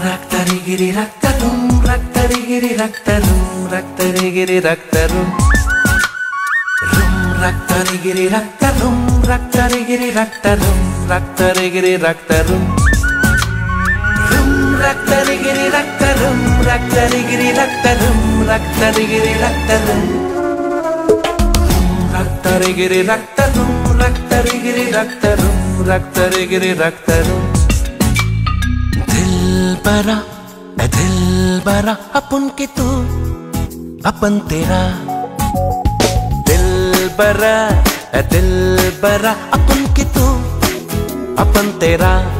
రక్తరిగిరి రక్తరుం రక్తరిగిరి రక్తరుం రక్తరిగిరి రక్తరుం రుం రక్తరిగిరి రక్తరుం రక్తరిగిరి రక్తరుం రక్తరిగిరి రక్తరుం రుం రక్తరిగిరి రక్తరుం రక్తరిగిరి రక్తరుం రక్తరిగిరి రక్తరుం రక్తరిగిరి రక్తరుం రక్తరిగిరి రక్తరుం రక్తరిగిరి రక్తరుం दिलबरा अपन के तू अपन तेरा दिलबरा अपन के तू अपन तेरा